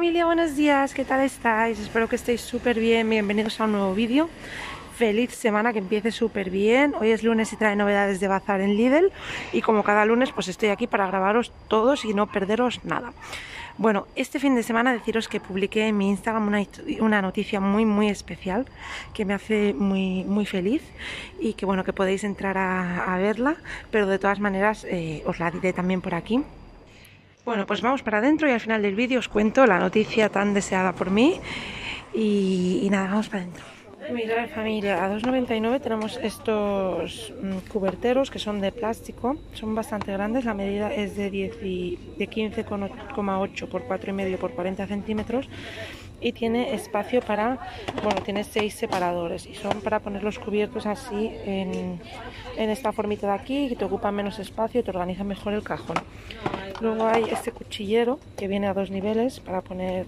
familia, buenos días, ¿qué tal estáis? Espero que estéis súper bien, bienvenidos a un nuevo vídeo. Feliz semana, que empiece súper bien. Hoy es lunes y trae novedades de bazar en Lidl y como cada lunes pues estoy aquí para grabaros todos y no perderos nada. Bueno, este fin de semana deciros que publiqué en mi Instagram una noticia muy especial que me hace muy feliz y que bueno, que podéis entrar a verla, pero de todas maneras os la diré también por aquí. Bueno, pues vamos para adentro y al final del vídeo os cuento la noticia tan deseada por mí y nada, vamos para adentro. Mirad familia, a 2,99 tenemos estos cuberteros que son de plástico, son bastante grandes, la medida es de 15,8 por 4,5 por 40 centímetros y tiene espacio para, bueno, tiene 6 separadores y son para poner los cubiertos así en esta formita de aquí, que te ocupa menos espacio y te organiza mejor el cajón. Luego hay este cuchillero que viene a 2 niveles para poner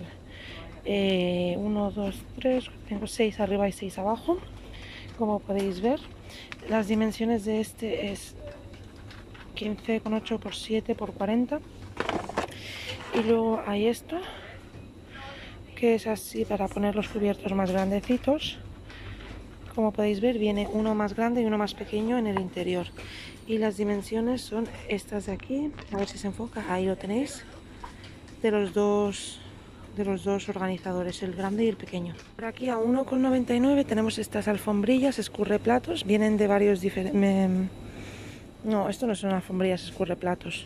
1, 2, 3, tengo 6 arriba y 6 abajo, como podéis ver. Las dimensiones de este es 15,8 por 7 por 40. Y luego hay esto, que es así para poner los cubiertos más grandecitos. Como podéis ver, viene uno más grande y uno más pequeño en el interior. Y las dimensiones son estas de aquí, a ver si se enfoca, ahí lo tenéis, de los dos organizadores, el grande y el pequeño. Por aquí a 1,99 tenemos estas alfombrillas escurreplatos, vienen de varios diferentes... No, esto no son alfombrillas escurreplatos.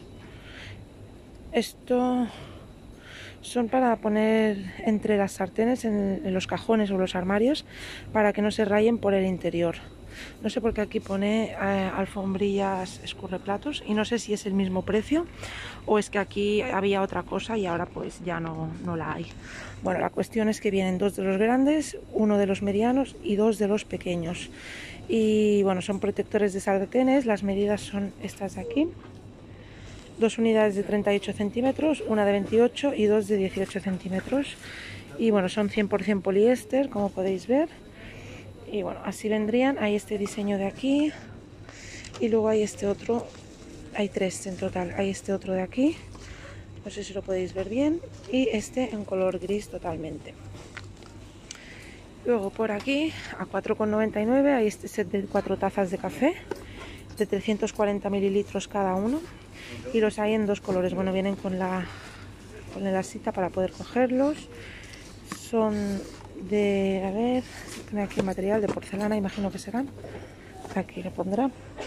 Esto son para poner entre las sartenes en los cajones o los armarios para que no se rayen por el interior. No sé por qué aquí pone alfombrillas escurreplatos y no sé si es el mismo precio o es que aquí había otra cosa y ahora pues ya no la hay. Bueno, la cuestión es que vienen 2 de los grandes, 1 de los medianos y 2 de los pequeños. Y bueno, son protectores de sartenes, las medidas son estas de aquí. 2 unidades de 38 centímetros, una de 28 y 2 de 18 centímetros. Y bueno, son 100% poliéster, como podéis ver. Y bueno, así vendrían. Hay este diseño de aquí y luego hay este otro, hay 3 en total. Hay este otro de aquí, no sé si lo podéis ver bien, y este en color gris totalmente. Luego por aquí a 4,99 hay este set de 4 tazas de café de 340 mililitros cada uno y los hay en 2 colores. Bueno, vienen con la elastica para poder cogerlos. Son de, a ver, tiene aquí material de porcelana, imagino que serán. Aquí lo pondrá.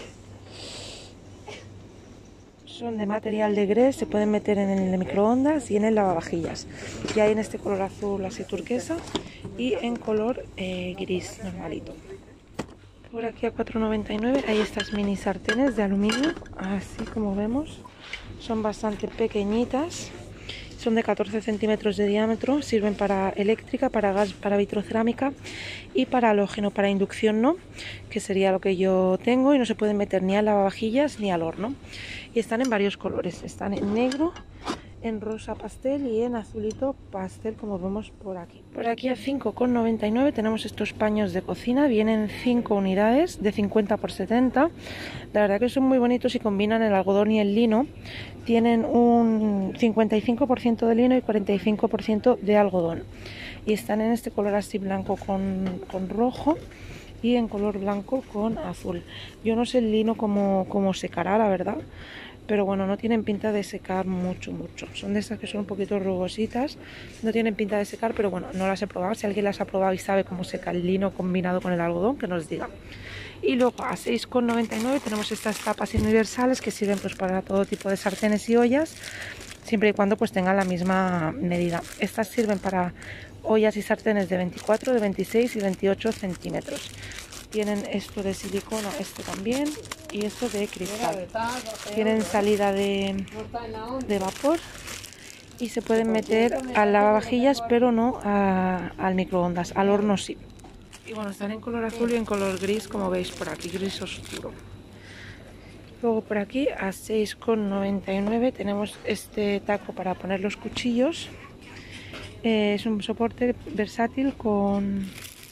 Son de material de grés, se pueden meter en el microondas y en el lavavajillas. Y hay en este color azul así turquesa y en color gris normalito. Por aquí a 4,99 hay estas mini sartenes de aluminio, así como vemos. Son bastante pequeñitas. Son de 14 centímetros de diámetro, sirven para eléctrica, para gas, para vitrocerámica y para halógeno, para inducción no, que sería lo que yo tengo, y no se pueden meter ni al lavavajillas ni al horno. Y están en varios colores, están en negro, en rosa pastel y en azulito pastel, como vemos por aquí. Por aquí a 5,99 tenemos estos paños de cocina, vienen 5 unidades de 50 por 70. La verdad que son muy bonitos y combinan el algodón y el lino. Tienen un 55% de lino y 45% de algodón. Y están en este color así blanco con rojo y en color blanco con azul. Yo no sé el lino cómo secará, la verdad. Pero bueno, no tienen pinta de secar mucho. Son de estas que son un poquito rugositas. No tienen pinta de secar, pero bueno, no las he probado. Si alguien las ha probado y sabe cómo seca el lino combinado con el algodón, que nos diga. Y luego a 6,99 tenemos estas tapas universales que sirven pues para todo tipo de sartenes y ollas, siempre y cuando pues tengan la misma medida. Estas sirven para ollas y sartenes de 24, de 26 y 28 centímetros. Tienen esto de silicona, este también, y esto de cristal. Tienen salida de vapor y se pueden meter al lavavajillas, pero no al microondas, al horno sí. Y bueno, están en color azul y en color gris, como veis por aquí, gris oscuro. Luego por aquí a 6,99 tenemos este taco para poner los cuchillos. Es un soporte versátil con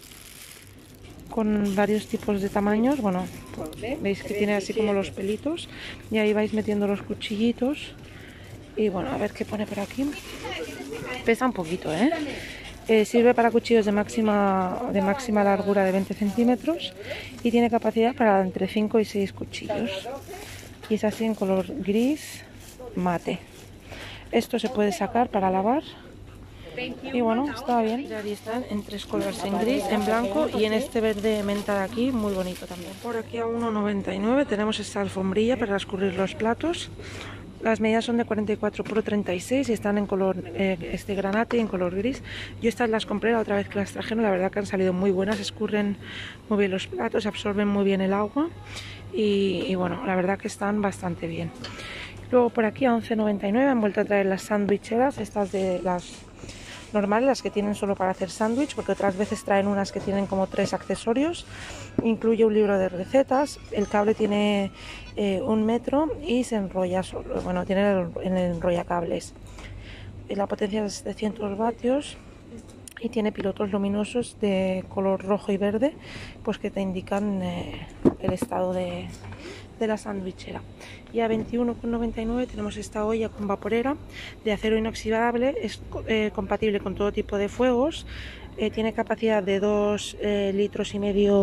varios tipos de tamaños. Bueno, veis que tiene así como los pelitos y ahí vais metiendo los cuchillitos Y bueno, a ver qué pone por aquí. Pesa un poquito, ¿eh? Sirve para cuchillos de máxima largura de 20 centímetros y tiene capacidad para entre 5 y 6 cuchillos. Y es así en color gris mate. Esto se puede sacar para lavar. Y bueno, está bien. Ya están en 3 colores, en gris, en blanco y en este verde menta de aquí, muy bonito también. Por aquí a 1,99 tenemos esta alfombrilla para escurrir los platos. Las medidas son de 44 por 36 y están en color granate y en color gris. Yo estas las compré la otra vez que las trajeron, la verdad que han salido muy buenas, escurren muy bien los platos, absorben muy bien el agua y bueno, la verdad que están bastante bien. Luego por aquí a 11,99 han vuelto a traer las sandwicheras, estas de las normales, las que tienen solo para hacer sándwich, porque otras veces traen unas que tienen como 3 accesorios. Incluye un libro de recetas, el cable tiene 1 metro y se enrolla solo, bueno, tiene el enrollacables. La potencia es de 100 vatios y tiene pilotos luminosos de color rojo y verde, pues que te indican el estado de la sandwichera. Y a 21,99 tenemos esta olla con vaporera de acero inoxidable, es compatible con todo tipo de fuegos, tiene capacidad de 2,5 litros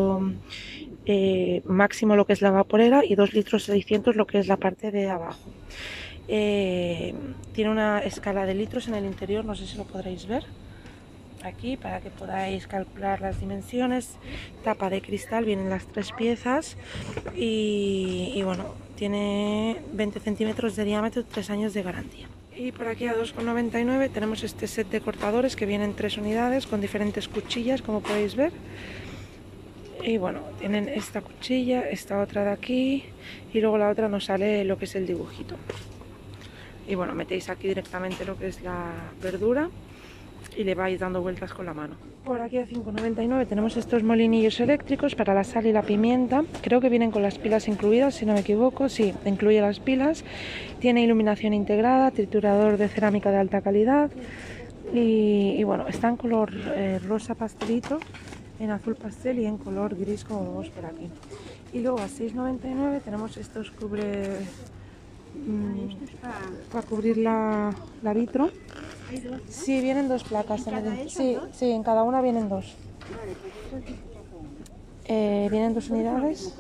máximo lo que es la vaporera y 2,6 litros lo que es la parte de abajo. Tiene una escala de litros en el interior, no sé si lo podréis ver aquí para que podáis calcular las dimensiones. Tapa de cristal, vienen las 3 piezas y bueno, tiene 20 centímetros de diámetro, 3 años de garantía. Y por aquí a 2,99 tenemos este set de cortadores que vienen 3 unidades con diferentes cuchillas, como podéis ver. Y bueno, tienen esta cuchilla, esta otra de aquí y luego la otra nos sale lo que es el dibujito. Y bueno, metéis aquí directamente lo que es la verdura y le vais dando vueltas con la mano. Por aquí a 5,99 tenemos estos molinillos eléctricos para la sal y la pimienta. Creo que vienen con las pilas incluidas, si no me equivoco. Sí, incluye las pilas. Tiene iluminación integrada, triturador de cerámica de alta calidad. Y bueno, está en color rosa pastelito, en azul pastel y en color gris, como vemos por aquí. Y luego a 6,99 tenemos estos para cubrir la vitro. Sí, vienen 2 placas. Sí, en cada una vienen 2. Vienen 2 unidades.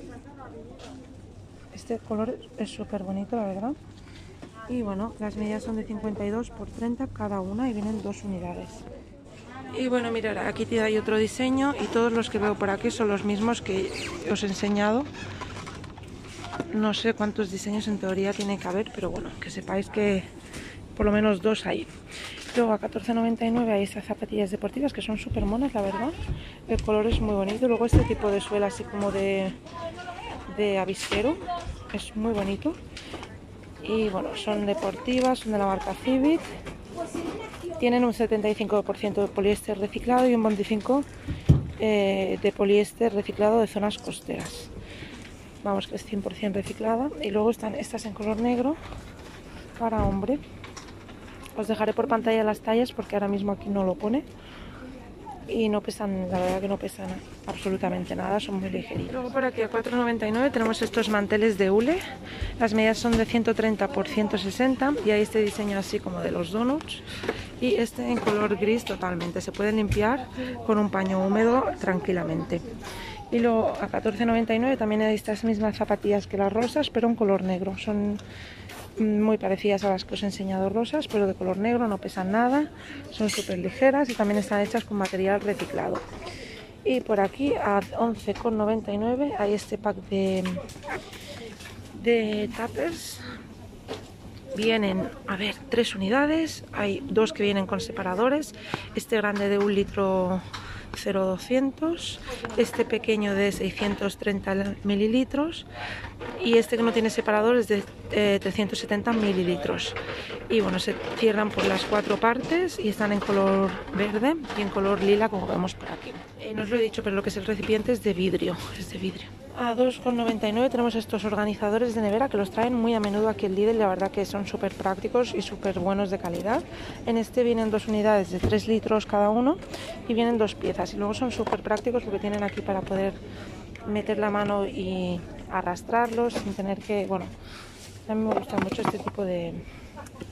Este color es súper bonito, la verdad. Y bueno, las medidas son de 52 por 30 cada una y vienen 2 unidades. Y bueno, mirad, aquí hay otro diseño y todos los que veo por aquí son los mismos que os he enseñado. No sé cuántos diseños en teoría tiene que haber, pero bueno, que sepáis que por lo menos 2 hay. Luego a 14,99 hay estas zapatillas deportivas que son súper monas, la verdad. El color es muy bonito. Luego este tipo de suela así como de avisero, es muy bonito. Y bueno, son deportivas, son de la marca Civic. Tienen un 75% de poliéster reciclado y un 25% de poliéster reciclado de zonas costeras. Vamos, que es 100% reciclada. Y luego están estas en color negro para hombre. Os dejaré por pantalla las tallas porque ahora mismo aquí no lo pone. Y no pesan, la verdad que no pesan absolutamente nada, son muy ligeritos. Luego por aquí a 4,99 tenemos estos manteles de hule. Las medidas son de 130 por 160 y hay este diseño así como de los donuts. Y este en color gris totalmente, se puede limpiar con un paño húmedo tranquilamente. Y luego a 14,99 también hay estas mismas zapatillas que las rosas, pero en color negro. Son muy parecidas a las que os he enseñado rosas, pero de color negro, no pesan nada, son súper ligeras y también están hechas con material reciclado. Y por aquí a 11,99 hay este pack de tuppers. Vienen, a ver, 3 unidades, hay 2 que vienen con separadores, este grande de 1 litro 0,200, este pequeño de 630 mililitros y este que no tiene separador es de 370 mililitros. Y bueno, se cierran por las 4 partes y están en color verde y en color lila, como vemos por aquí. No os lo he dicho, pero lo que es el recipiente es de vidrio, A 2,99 tenemos estos organizadores de nevera que los traen muy a menudo aquí en Lidl, la verdad que son súper prácticos y súper buenos de calidad. En este vienen 2 unidades de 3 litros cada uno y vienen 2 piezas y luego son súper prácticos porque tienen aquí para poder meter la mano y arrastrarlos sin tener que, bueno, a mí me gusta mucho este tipo de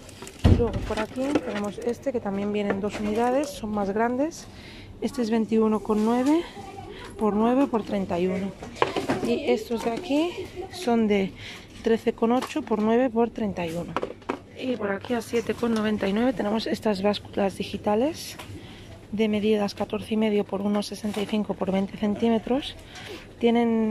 Luego por aquí tenemos este que también vienen 2 unidades, son más grandes. Este es 21,9 por 9 por 31. Y estos de aquí son de 13,8 por 9 por 31. Y por aquí a 7,99 tenemos estas básculas digitales de medidas 14,5 por 1,65 por 20 centímetros. Tienen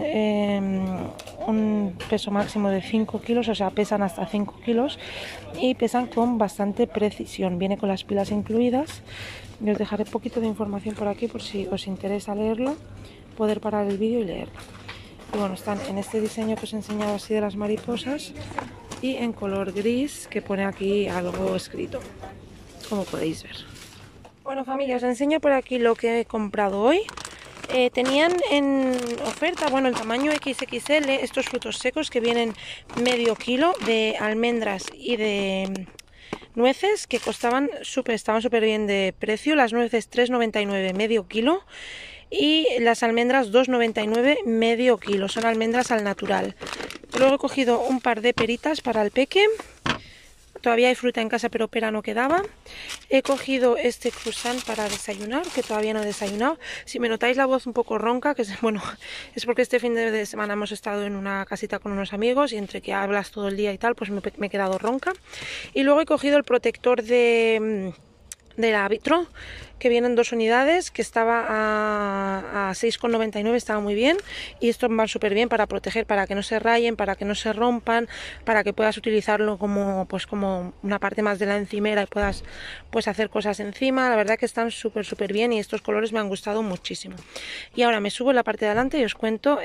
un peso máximo de 5 kilos, o sea, pesan hasta 5 kilos y pesan con bastante precisión. Viene con las pilas incluidas. Y os dejaré un poquito de información por aquí por si os interesa leerlo, poder parar el vídeo y leerlo. Y bueno, están en este diseño que os he enseñado así de las mariposas y en color gris, que pone aquí algo escrito, como podéis ver. Bueno, familia, os enseño por aquí lo que he comprado hoy. Tenían en oferta, bueno, el tamaño XXL, estos frutos secos que vienen medio kilo de almendras y de nueces, que estaban súper bien de precio. Las nueces 3,99 medio kilo y las almendras 2,99 medio kilo. Son almendras al natural. Luego he cogido un par de peritas para el peque. Todavía hay fruta en casa, pero pera no quedaba. He cogido este croissant para desayunar, que todavía no he desayunado. Si me notáis la voz un poco ronca, que es, bueno, es porque este fin de semana hemos estado en una casita con unos amigos y entre que hablas todo el día y tal, pues me he quedado ronca. Y luego he cogido el protector de la Vitro, que vienen 2 unidades, que estaba a 6,99, estaba muy bien, y estos van súper bien para proteger, para que no se rayen, para que no se rompan, para que puedas utilizarlo como una parte más de la encimera y puedas pues hacer cosas encima. La verdad que están súper bien y estos colores me han gustado muchísimo. Y ahora me subo en la parte de adelante y os cuento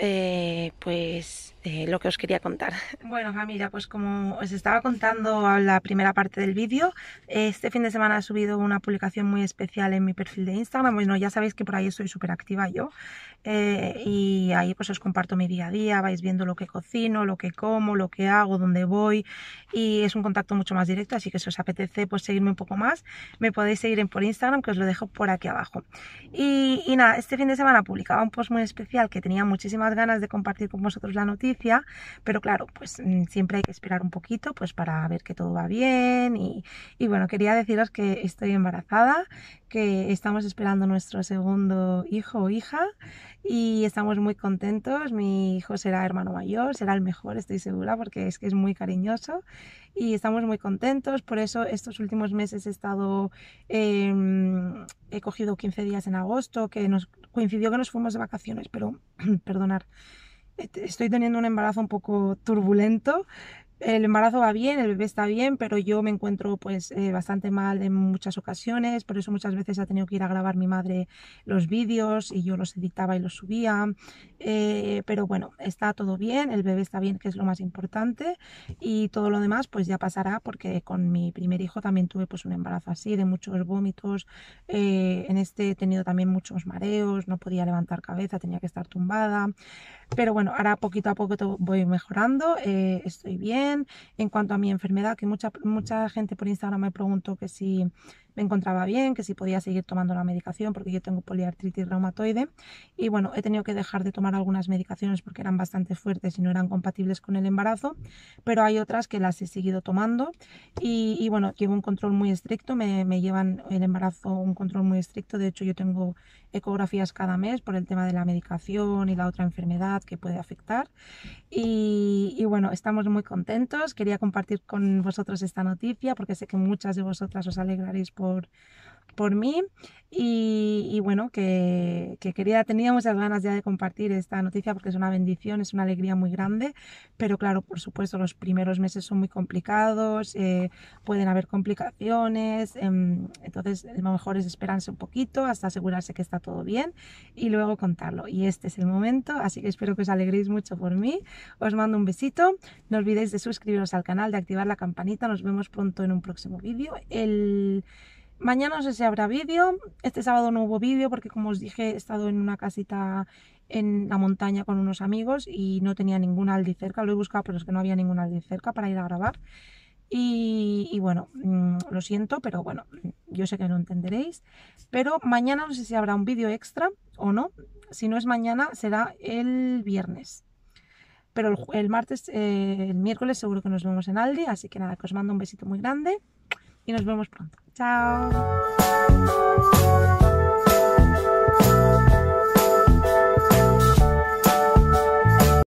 lo que os quería contar. Bueno, familia, pues como os estaba contando en la primera parte del vídeo, este fin de semana he subido una publicación muy especial en mi perfil de Instagram. Bueno, ya sabéis que por ahí estoy súper activa yo, y ahí pues os comparto mi día a día, vais viendo lo que cocino, lo que como, lo que hago, dónde voy, y es un contacto mucho más directo, así que si os apetece pues seguirme un poco más, me podéis seguir por Instagram, que os lo dejo por aquí abajo. Y nada, este fin de semana publicaba un post muy especial que tenía muchísimas ganas de compartir con vosotros la noticia, pero claro, pues siempre hay que esperar un poquito pues para ver que todo va bien y bueno, quería deciros que estoy embarazada, que estamos esperando nuestro segundo hijo o hija y estamos muy contentos. Mi hijo será hermano mayor, será el mejor, estoy segura, porque es que es muy cariñoso y estamos muy contentos. Por eso estos últimos meses he cogido 15 días en agosto, que nos coincidió que nos fuimos de vacaciones, pero perdonad, estoy teniendo un embarazo un poco turbulento. El embarazo va bien, el bebé está bien, pero yo me encuentro pues bastante mal en muchas ocasiones, por eso muchas veces ha tenido que ir a grabar mi madre los vídeos y yo los editaba y los subía, pero bueno, está todo bien, el bebé está bien, que es lo más importante, y todo lo demás pues ya pasará, porque con mi primer hijo también tuve pues un embarazo así, de muchos vómitos, en este he tenido también muchos mareos, no podía levantar cabeza, tenía que estar tumbada. Pero bueno, ahora poquito a poco voy mejorando, estoy bien. En cuanto a mi enfermedad, que mucha gente por Instagram me preguntó que si me encontraba bien, que si podía seguir tomando la medicación, porque yo tengo poliartritis reumatoide. Y bueno, he tenido que dejar de tomar algunas medicaciones porque eran bastante fuertes y no eran compatibles con el embarazo, pero hay otras que las he seguido tomando. Y bueno, llevo un control muy estricto, me llevan el embarazo un control muy estricto. De hecho, yo tengo ecografías cada mes por el tema de la medicación y la otra enfermedad que puede afectar. Y bueno, estamos muy contentos. Quería compartir con vosotros esta noticia porque sé que muchas de vosotras os alegraréis por mí, y bueno, que tenía muchas ganas ya de compartir esta noticia porque es una bendición, es una alegría muy grande, pero claro, por supuesto los primeros meses son muy complicados, pueden haber complicaciones, entonces lo mejor es esperarse un poquito hasta asegurarse que está todo bien y luego contarlo, y este es el momento, así que espero que os alegréis mucho por mí. Os mando un besito, no olvidéis de suscribiros al canal, de activar la campanita. Nos vemos pronto en un próximo vídeo. Mañana no sé si habrá vídeo, este sábado no hubo vídeo porque, como os dije, he estado en una casita en la montaña con unos amigos y no tenía ningún Aldi cerca, lo he buscado pero es que no había ningún Aldi cerca para ir a grabar y bueno, lo siento, pero bueno, yo sé que no entenderéis, pero mañana no sé si habrá un vídeo extra o no. Si no es mañana será el viernes, pero el martes, el miércoles seguro que nos vemos en Aldi, así que nada, que os mando un besito muy grande. y nos vemos pronto. ¡Chao!